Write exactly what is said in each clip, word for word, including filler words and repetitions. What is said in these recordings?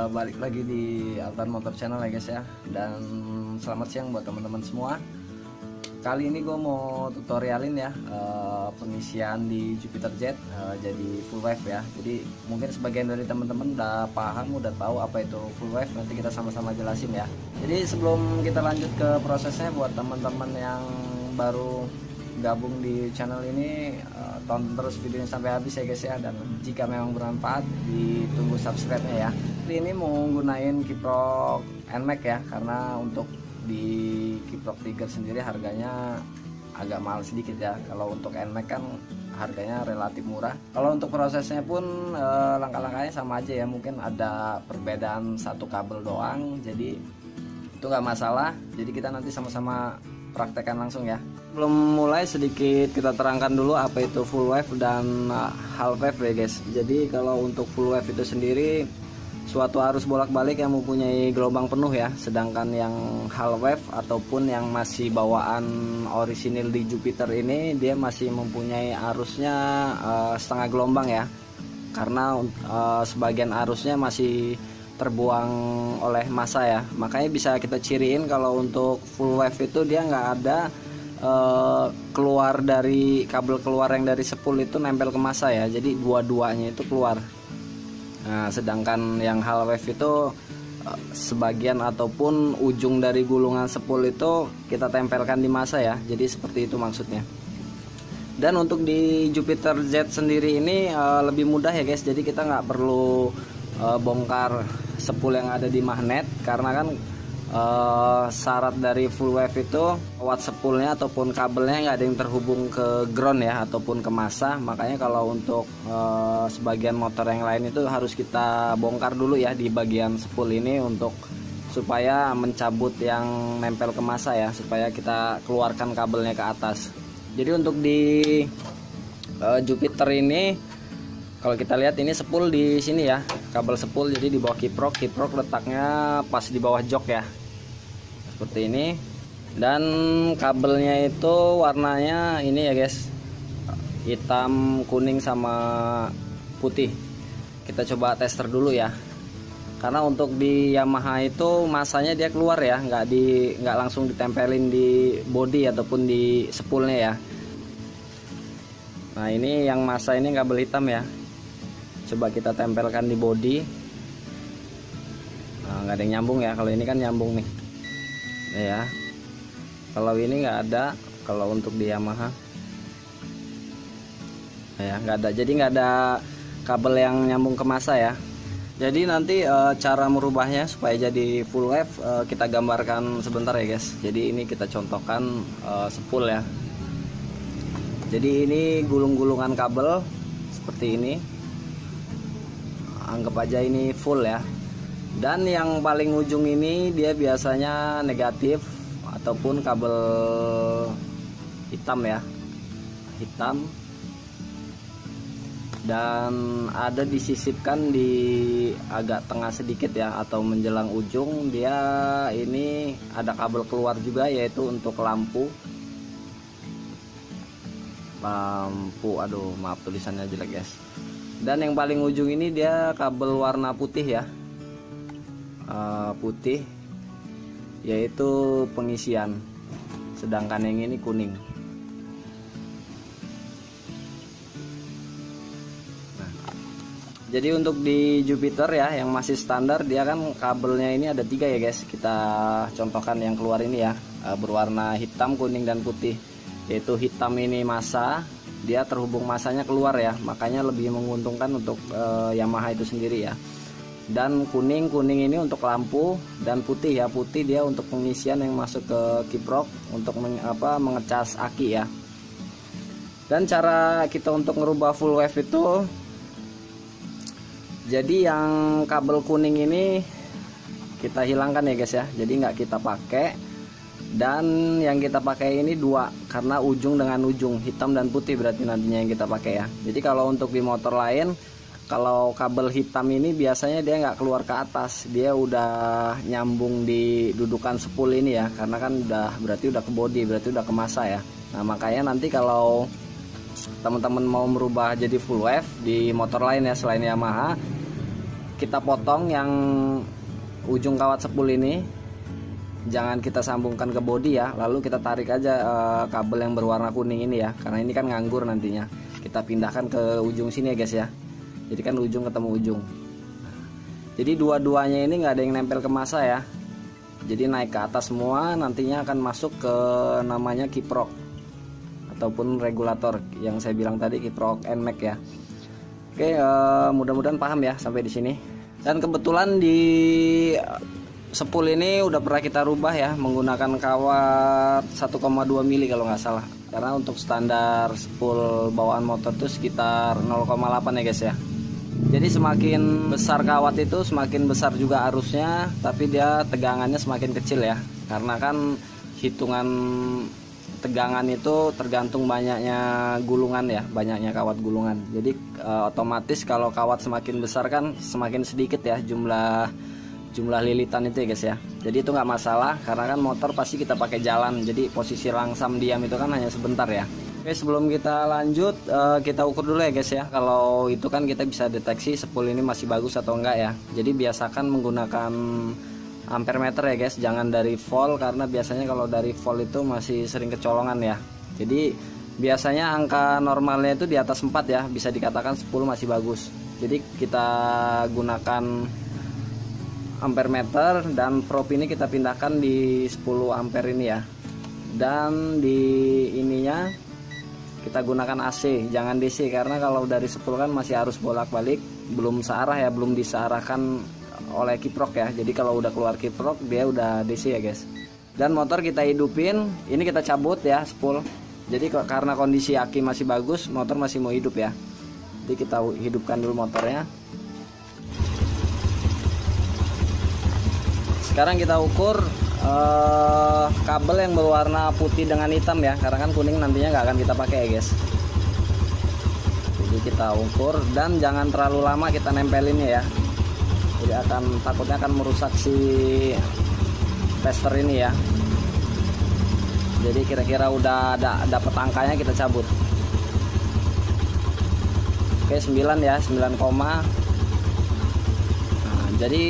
balik lagi di Altan Motor Channel ya guys ya. Dan selamat siang buat teman-teman semua. Kali ini gue mau tutorialin ya uh, pengisian di Jupiter Jet uh, jadi full wave ya. Jadi mungkin sebagian dari teman-teman udah paham, udah tahu apa itu full wave. Nanti kita sama-sama jelasin ya. Jadi sebelum kita lanjut ke prosesnya, buat teman-teman yang baru gabung di channel ini, uh, tonton terus videonya sampai habis ya guys ya. Dan jika memang bermanfaat, ditunggu subscribe-nya ya. Kali ini mau gunain kiprok N M A X ya, karena untuk di kiprok Tiger sendiri harganya agak mahal sedikit ya. Kalau untuk N M A X kan harganya relatif murah. Kalau untuk prosesnya pun uh, langkah-langkahnya sama aja ya, mungkin ada perbedaan satu kabel doang, jadi itu nggak masalah. Jadi kita nanti sama-sama praktekkan langsung ya. Belum mulai, sedikit kita terangkan dulu apa itu full wave dan half wave ya guys. Jadi kalau untuk full wave itu sendiri suatu arus bolak-balik yang mempunyai gelombang penuh ya. Sedangkan yang half wave ataupun yang masih bawaan orisinil di Jupiter ini, dia masih mempunyai arusnya uh, setengah gelombang ya. Karena uh, sebagian arusnya masih terbuang oleh massa ya. Makanya bisa kita ciriin kalau untuk full wave itu dia nggak ada uh, keluar dari kabel keluar yang dari spool itu nempel ke massa ya. Jadi dua-duanya itu keluar. Nah, sedangkan yang half wave itu uh, sebagian ataupun ujung dari gulungan spool itu kita tempelkan di massa ya. Jadi seperti itu maksudnya. Dan untuk di Jupiter Jet sendiri ini uh, lebih mudah ya guys. Jadi kita nggak perlu uh, bongkar spool yang ada di magnet, karena kan uh, syarat dari full wave itu watt spoolnya ataupun kabelnya nggak ada yang terhubung ke ground ya ataupun ke massa. Makanya kalau untuk uh, sebagian motor yang lain itu harus kita bongkar dulu ya di bagian spool ini, untuk supaya mencabut yang nempel ke massa ya, supaya kita keluarkan kabelnya ke atas. Jadi untuk di uh, Jupiter ini, kalau kita lihat ini spool di sini ya, kabel spool, jadi di bawah kiprok, kiprok letaknya pas di bawah jok ya, seperti ini. Dan kabelnya itu warnanya ini ya guys, hitam, kuning sama putih. Kita coba tester dulu ya, karena untuk di Yamaha itu masanya dia keluar ya, nggak di nggak langsung ditempelin di body ataupun di spoolnya ya. Nah ini yang massa ini kabel hitam ya. Coba kita tempelkan di body. Nah, nggak ada yang nyambung ya. Kalau ini kan nyambung nih ya. Kalau ini nggak ada. Kalau untuk di Yamaha ya nggak ada. Jadi nggak ada kabel yang nyambung ke massa ya. Jadi nanti e, cara merubahnya supaya jadi full wave e, kita gambarkan sebentar ya guys. Jadi ini kita contohkan e, spool ya. Jadi ini gulung-gulungan kabel seperti ini. Anggap aja ini full ya. Dan yang paling ujung ini dia biasanya negatif ataupun kabel hitam ya, hitam. Dan ada disisipkan di agak tengah sedikit ya, atau menjelang ujung. Dia ini ada kabel keluar juga, yaitu untuk lampu. Lampu, aduh maaf tulisannya jelek guys. Dan yang paling ujung ini dia kabel warna putih ya, uh, putih, yaitu pengisian. Sedangkan yang ini kuning. Nah, jadi untuk di Jupiter ya yang masih standar, dia kan kabelnya ini ada tiga ya guys. Kita contohkan yang keluar ini ya, uh, berwarna hitam, kuning, dan putih. Yaitu hitam ini massa, dia terhubung massanya keluar ya, makanya lebih menguntungkan untuk e, Yamaha itu sendiri ya. Dan kuning kuning ini untuk lampu, dan putih ya, putih dia untuk pengisian yang masuk ke kiprok untuk men, apa, mengecas aki ya. Dan cara kita untuk ngerubah full wave itu, jadi yang kabel kuning ini kita hilangkan ya guys ya, jadi nggak kita pakai. Dan yang kita pakai ini dua, karena ujung dengan ujung, hitam dan putih berarti nantinya yang kita pakai ya. Jadi kalau untuk di motor lain, kalau kabel hitam ini biasanya dia nggak keluar ke atas, dia udah nyambung di dudukan spool ini ya, karena kan udah berarti udah ke body, berarti udah ke massa ya. Nah makanya nanti kalau teman-teman mau merubah jadi full wave di motor lain ya selain Yamaha, kita potong yang ujung kawat sepul ini, jangan kita sambungkan ke bodi ya. Lalu kita tarik aja uh, kabel yang berwarna kuning ini ya, karena ini kan nganggur nantinya. Kita pindahkan ke ujung sini ya guys ya. Jadi kan ujung ketemu ujung. Jadi dua-duanya ini nggak ada yang nempel ke massa ya. Jadi naik ke atas semua, nantinya akan masuk ke namanya kiprok ataupun regulator yang saya bilang tadi, kiprok N M A C ya. Oke, uh, mudah-mudahan paham ya sampai di sini. Dan kebetulan di sepul ini udah pernah kita rubah ya, menggunakan kawat satu koma dua mili kalau nggak salah. Karena untuk standar sepul bawaan motor itu sekitar nol koma delapan ya guys ya. Jadi semakin besar kawat itu semakin besar juga arusnya, tapi dia tegangannya semakin kecil ya. Karena kan hitungan tegangan itu tergantung banyaknya gulungan ya, banyaknya kawat gulungan. Jadi e, otomatis kalau kawat semakin besar kan semakin sedikit ya jumlah jumlah lilitan itu ya guys ya. Jadi itu nggak masalah, karena kan motor pasti kita pakai jalan. Jadi posisi langsam diam itu kan hanya sebentar ya. Oke, sebelum kita lanjut uh, kita ukur dulu ya guys ya. Kalau itu kan kita bisa deteksi sepul ini masih bagus atau enggak ya. Jadi biasakan menggunakan ampere meter ya guys, jangan dari volt, karena biasanya kalau dari volt itu masih sering kecolongan ya. Jadi biasanya angka normalnya itu di atas empat ya, bisa dikatakan sepul masih bagus. Jadi kita gunakan ampere meter dan probe ini kita pindahkan di sepuluh ampere ini ya. Dan di ininya kita gunakan A C, jangan D C, karena kalau dari sepul kan masih harus bolak-balik, belum searah ya, belum disearahkan oleh kiprok ya. Jadi kalau udah keluar kiprok dia udah D C ya guys. Dan motor kita hidupin, ini kita cabut ya sepul. Jadi karena kondisi aki masih bagus, motor masih mau hidup ya. Jadi kita hidupkan dulu motornya. Sekarang kita ukur Uh, kabel yang berwarna putih dengan hitam ya, karena kan kuning nantinya nggak akan kita pakai ya guys. Jadi kita ukur dan jangan terlalu lama kita nempelinnya ya. Jadi akan takutnya akan merusak si tester ini ya. Jadi kira-kira udah ada dapet angkanya kita cabut. Oke, sembilan ya, sembilan koma. Nah, jadi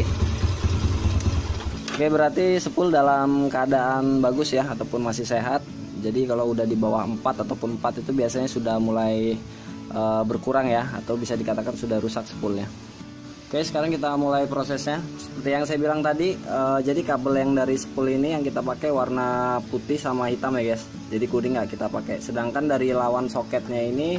oke, berarti sepul dalam keadaan bagus ya, ataupun masih sehat. Jadi kalau udah di bawah empat ataupun empat itu biasanya sudah mulai e, berkurang ya, atau bisa dikatakan sudah rusak sepulnya. Oke, sekarang kita mulai prosesnya. Seperti yang saya bilang tadi, e, jadi kabel yang dari sepul ini yang kita pakai warna putih sama hitam ya guys. Jadi kuning nggak kita pakai. Sedangkan dari lawan soketnya ini,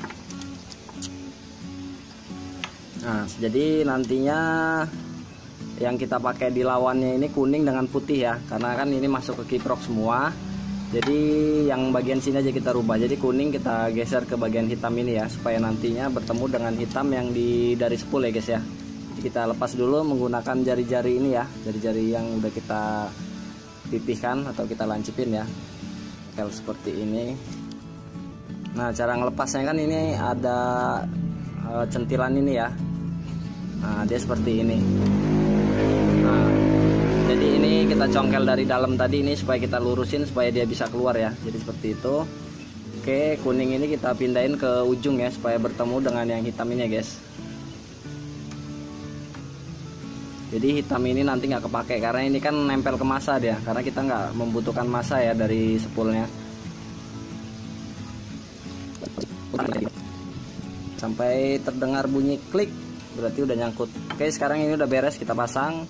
nah jadi nantinya yang kita pakai di lawannya ini kuning dengan putih ya, karena kan ini masuk ke kiprok semua. Jadi yang bagian sini aja kita rubah, jadi kuning kita geser ke bagian hitam ini ya, supaya nantinya bertemu dengan hitam yang di dari sepul ya guys ya. Jadi kita lepas dulu menggunakan jari-jari ini ya, jari-jari yang udah kita pipihkan atau kita lancipin ya, kayak seperti ini. Nah, cara ngelepasnya kan ini ada e, centilan ini ya. Nah, dia seperti ini. Nah, jadi ini kita congkel dari dalam tadi ini supaya kita lurusin supaya dia bisa keluar ya. Jadi seperti itu. Oke, kuning ini kita pindahin ke ujung ya supaya bertemu dengan yang hitam ini ya guys. Jadi hitam ini nanti nggak kepake karena ini kan nempel ke massa dia, karena kita nggak membutuhkan massa ya dari sepulnya. Sampai terdengar bunyi klik, berarti udah nyangkut. Oke, sekarang ini udah beres, kita pasang.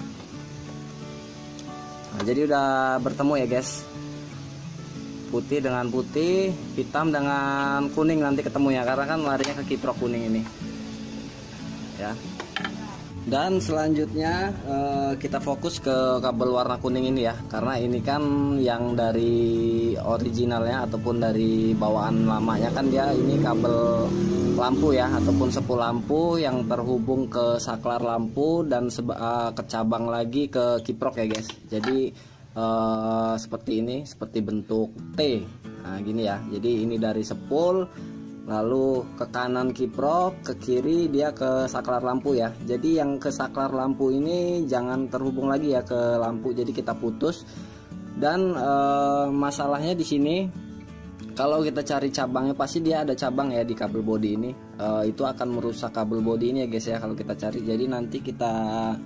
Nah, jadi udah bertemu ya guys, putih dengan putih, hitam dengan kuning nanti ketemu ya, karena kan larinya ke kiprok kuning ini ya. Dan selanjutnya eh, kita fokus ke kabel warna kuning ini ya, karena ini kan yang dari originalnya ataupun dari bawaan lamanya kan dia ini kabel lampu ya, ataupun sepul lampu yang terhubung ke saklar lampu dan seba, uh, ke cabang lagi ke kiprok ya guys. Jadi uh, seperti ini, seperti bentuk T. Nah gini ya, jadi ini dari sepul, lalu ke kanan kiprok, ke kiri dia ke saklar lampu ya. Jadi yang ke saklar lampu ini jangan terhubung lagi ya ke lampu, jadi kita putus. Dan uh, masalahnya di sini Kalau kita cari cabangnya pasti dia ada cabang ya di kabel body ini. Uh, itu akan merusak kabel body ini ya guys ya kalau kita cari. Jadi nanti kita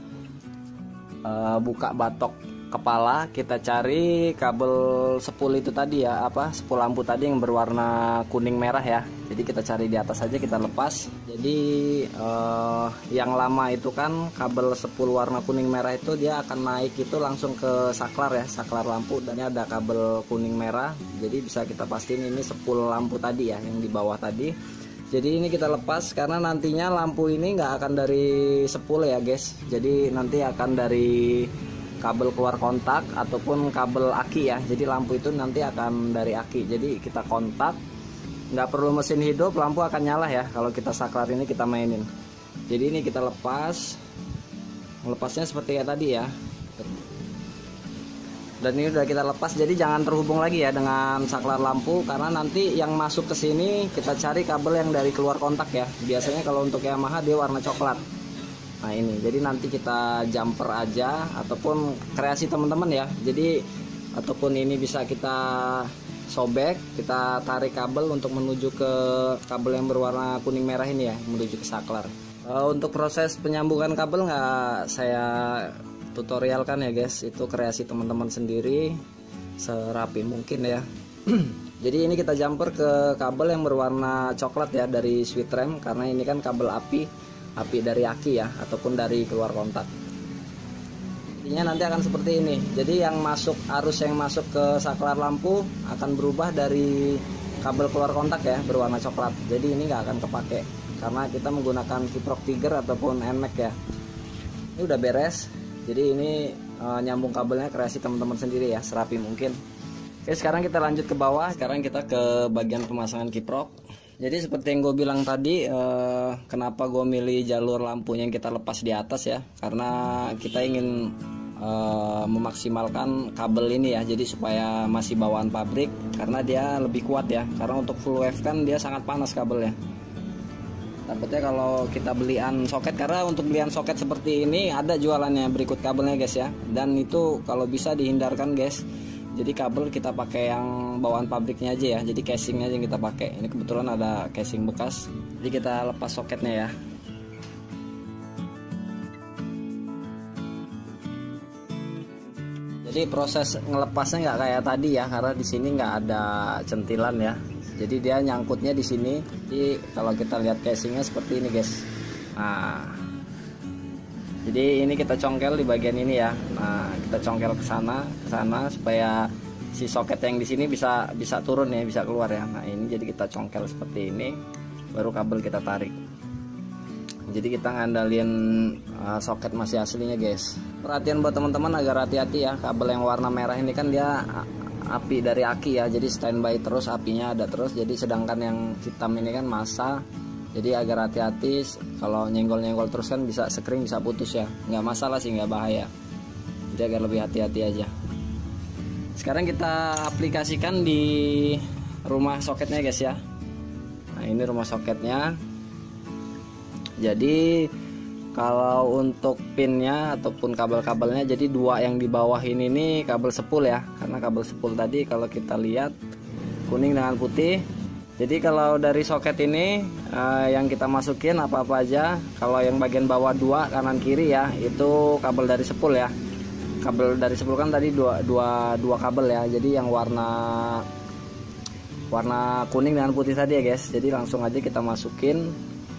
uh, buka batok kepala, kita cari kabel sepul itu tadi ya, apa sepul lampu tadi yang berwarna kuning merah ya. Jadi kita cari di atas aja, kita lepas. Jadi uh, yang lama itu kan kabel sepul warna kuning merah itu dia akan naik itu langsung ke saklar ya, saklar lampu, dan ini ada kabel kuning merah. Jadi bisa kita pastiin ini sepul lampu tadi ya yang di bawah tadi. Jadi ini kita lepas karena nantinya lampu ini nggak akan dari sepul ya guys. Jadi nanti akan dari kabel keluar kontak ataupun kabel aki ya. Jadi lampu itu nanti akan dari aki. Jadi kita kontak, nggak perlu mesin hidup, lampu akan nyala ya kalau kita saklar ini kita mainin. Jadi ini kita lepas, melepasnya seperti kayak tadi ya. Dan ini udah kita lepas, jadi jangan terhubung lagi ya dengan saklar lampu, karena nanti yang masuk ke sini kita cari kabel yang dari keluar kontak ya. Biasanya kalau untuk Yamaha dia warna coklat. Nah ini, jadi nanti kita jumper aja ataupun kreasi teman-teman ya. Jadi ataupun ini bisa kita sobek, kita tarik kabel untuk menuju ke kabel yang berwarna kuning merah ini ya, menuju ke saklar. Uh, untuk proses penyambungan kabel nggak saya tutorialkan ya guys, itu kreasi teman-teman sendiri serapi mungkin ya. Jadi ini kita jumper ke kabel yang berwarna coklat ya dari switch rem, karena ini kan kabel api. api dari aki ya ataupun dari keluar kontak. Intinya nanti akan seperti ini. Jadi yang masuk, arus yang masuk ke saklar lampu akan berubah dari kabel keluar kontak ya berwarna coklat. Jadi ini nggak akan kepake karena kita menggunakan kiprok Tiger ataupun N M A X ya. Ini udah beres. Jadi ini e, nyambung kabelnya kreasi teman-teman sendiri ya, serapi mungkin. Oke, sekarang kita lanjut ke bawah. Sekarang kita ke bagian pemasangan kiprok. Jadi seperti yang gue bilang tadi, eh, kenapa gue milih jalur lampunya yang kita lepas di atas ya, karena kita ingin eh, memaksimalkan kabel ini ya, jadi supaya masih bawaan pabrik, karena dia lebih kuat ya, karena untuk full wave kan dia sangat panas kabelnya. Takutnya kalau kita belian soket, karena untuk belian soket seperti ini ada jualannya berikut kabelnya guys ya, dan itu kalau bisa dihindarkan guys. Jadi kabel kita pakai yang bawaan pabriknya aja ya. Jadi casingnya aja yang kita pakai. Ini kebetulan ada casing bekas. Jadi kita lepas soketnya ya. Jadi proses ngelepasnya nggak kayak tadi ya, karena di sini nggak ada centilan ya. Jadi dia nyangkutnya di sini. Jadi kalau kita lihat casingnya seperti ini guys. Nah, jadi ini kita congkel di bagian ini ya. Nah, kita congkel ke sana, ke sana supaya si soket yang di sini bisa bisa turun ya, bisa keluar ya. Nah, ini jadi kita congkel seperti ini, baru kabel kita tarik. Jadi kita ngandalin uh, soket masih aslinya guys. Perhatian buat teman-teman agar hati-hati ya, kabel yang warna merah ini kan dia api dari aki ya. Jadi standby terus, apinya ada terus. Jadi sedangkan yang hitam ini kan massa. Jadi agar hati-hati, kalau nyenggol-nyenggol terus kan bisa sekring, bisa putus ya. Nggak masalah sih, nggak bahaya. Jadi agar lebih hati-hati aja. Sekarang kita aplikasikan di rumah soketnya guys ya. Nah ini rumah soketnya. Jadi kalau untuk pinnya ataupun kabel-kabelnya, jadi dua yang di bawah ini nih kabel sepul ya. Karena kabel sepul tadi kalau kita lihat kuning dengan putih. Jadi kalau dari soket ini eh, yang kita masukin apa-apa aja. Kalau yang bagian bawah dua kanan kiri ya, itu kabel dari sepul ya. Kabel dari sepul kan tadi dua dua dua kabel ya. Jadi yang warna warna kuning dengan putih tadi ya guys. Jadi langsung aja kita masukin.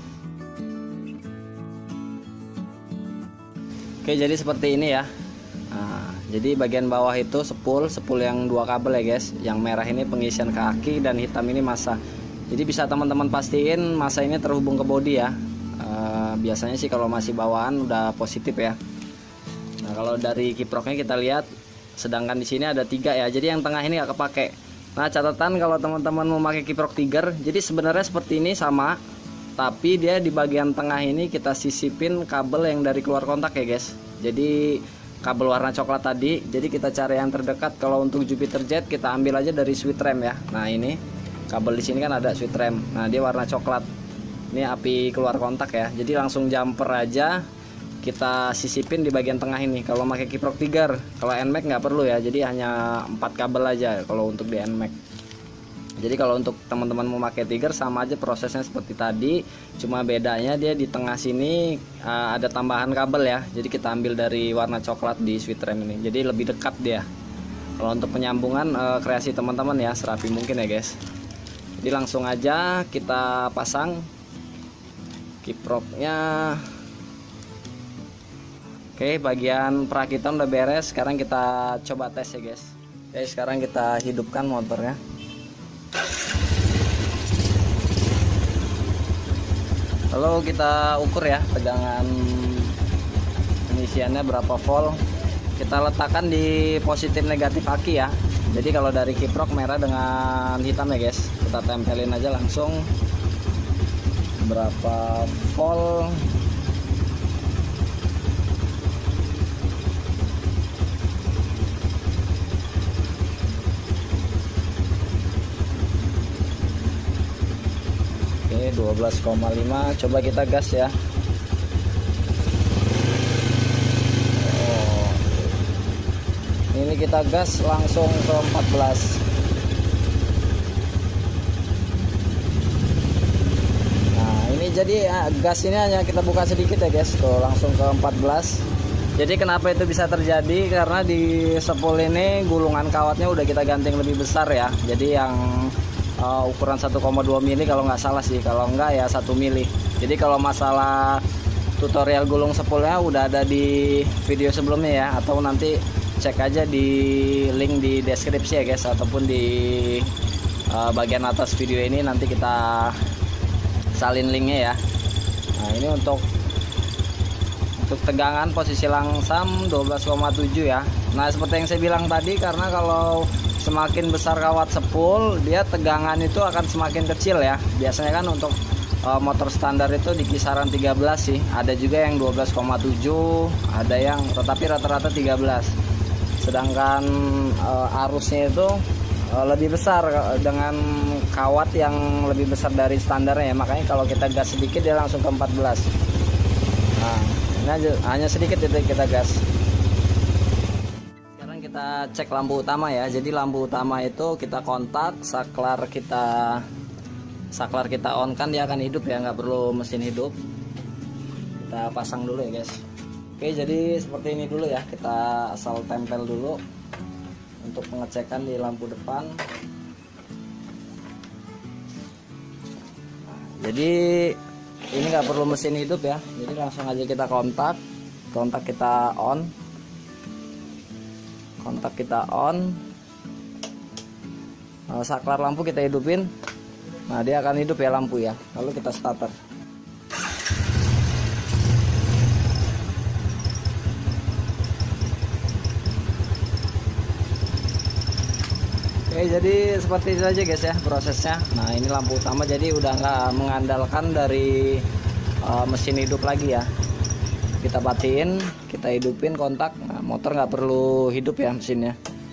Oke, jadi seperti ini ya. Nah, jadi bagian bawah itu sepul, sepul yang dua kabel ya guys. Yang merah ini pengisian ke aki dan hitam ini massa. Jadi bisa teman-teman pastiin massa ini terhubung ke bodi ya. E, biasanya sih kalau masih bawaan udah positif ya. Nah kalau dari kiproknya kita lihat, sedangkan di sini ada tiga ya. Jadi yang tengah ini nggak kepake. Nah catatan kalau teman-teman mau pakai kiprok Tiger, jadi sebenarnya seperti ini sama. Tapi dia di bagian tengah ini kita sisipin kabel yang dari keluar kontak ya guys. Jadi kabel warna coklat tadi. Jadi kita cari yang terdekat. Kalau untuk Jupiter Jet kita ambil aja dari switch rem ya. Nah ini kabel di sini kan ada switch rem. Nah dia warna coklat. Ini api keluar kontak ya. Jadi langsung jumper aja kita sisipin di bagian tengah ini. Kalau pakai kiprok Tiger, kalau N M A X nggak perlu ya. Jadi hanya empat kabel aja kalau untuk di N M A X. Jadi kalau untuk teman-teman mau pakai Tiger sama aja prosesnya seperti tadi, cuma bedanya dia di tengah sini uh, ada tambahan kabel ya. Jadi kita ambil dari warna coklat di switch rem ini, jadi lebih dekat dia. Kalau untuk penyambungan uh, kreasi teman-teman ya, serapi mungkin ya guys. Jadi langsung aja kita pasang kiproknya. Oke, bagian perakitan udah beres. Sekarang kita coba tes ya guys. Oke, sekarang kita hidupkan motornya. Lalu kita ukur ya tegangan pengisiannya berapa volt. Kita letakkan di positif negatif aki ya. Jadi kalau dari kiprok merah dengan hitam ya guys, kita tempelin aja langsung berapa volt. dua belas koma lima, coba kita gas ya. Oh. Ini kita gas langsung ke empat belas. Nah, ini jadi gas ini hanya kita buka sedikit ya guys, tuh langsung ke empat belas. Jadi kenapa itu bisa terjadi? Karena di spool ini gulungan kawatnya udah kita ganting lebih besar ya. Jadi yang Uh, ukuran satu koma dua mili kalau nggak salah sih, kalau nggak ya satu mili. Jadi kalau masalah tutorial gulung spoolnya udah ada di video sebelumnya ya, atau nanti cek aja di link di deskripsi ya guys, ataupun di uh, bagian atas video ini nanti kita salin linknya ya. Nah ini untuk untuk tegangan posisi langsam dua belas koma tujuh ya. Nah seperti yang saya bilang tadi, karena kalau semakin besar kawat spool, dia tegangan itu akan semakin kecil ya. Biasanya kan untuk uh, motor standar itu di kisaran tiga belas sih. Ada juga yang dua belas koma tujuh, ada yang tetapi rata-rata tiga belas. Sedangkan uh, arusnya itu uh, lebih besar dengan kawat yang lebih besar dari standarnya ya. Makanya kalau kita gas sedikit dia langsung ke empat belas. Nah, ini aja, hanya sedikit itu kita gas. Kita cek lampu utama ya. Jadi lampu utama itu kita kontak, saklar kita saklar kita on kan dia akan hidup ya, nggak perlu mesin hidup. Kita pasang dulu ya guys. Oke, jadi seperti ini dulu ya, kita asal tempel dulu untuk pengecekan di lampu depan. Nah, jadi ini nggak perlu mesin hidup ya, jadi langsung aja kita kontak kontak kita on. Kontak kita on, saklar lampu kita hidupin. Nah dia akan hidup ya lampu ya. Lalu kita starter. Oke, jadi seperti itu aja guys ya prosesnya. Nah ini lampu utama, jadi udah nggak mengandalkan dari uh, mesin hidup lagi ya. Kita matiin, kita hidupin kontak. Nah, motor nggak perlu hidup ya mesinnya.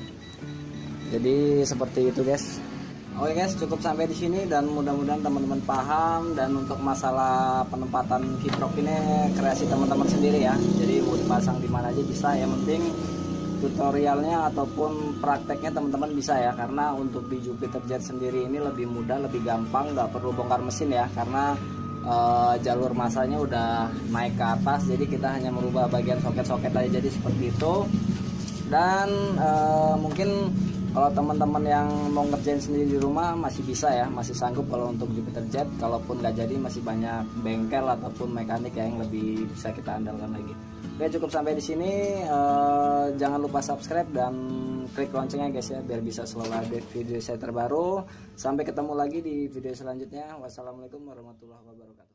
Jadi seperti itu guys. Oke guys, cukup sampai di sini dan mudah-mudahan teman-teman paham. Dan untuk masalah penempatan kiprok ini kreasi teman-teman sendiri ya. Jadi mau dipasang di mana aja bisa. Yang penting tutorialnya ataupun prakteknya teman-teman bisa ya. Karena untuk di Jupiter Jet sendiri ini lebih mudah, lebih gampang, nggak perlu bongkar mesin ya. Karena Uh, jalur masanya udah naik ke atas, jadi kita hanya merubah bagian soket-soket aja, jadi seperti itu. Dan uh, mungkin kalau teman-teman yang mau ngerjain sendiri di rumah masih bisa ya, masih sanggup kalau untuk Jupiter Jet. Kalaupun nggak jadi masih banyak bengkel ataupun mekanik yang lebih bisa kita andalkan lagi. Oke, cukup sampai di sini. Uh, jangan lupa subscribe dan klik loncengnya guys ya, biar bisa selalu update video saya terbaru. Sampai ketemu lagi di video selanjutnya. Wassalamualaikum warahmatullahi wabarakatuh.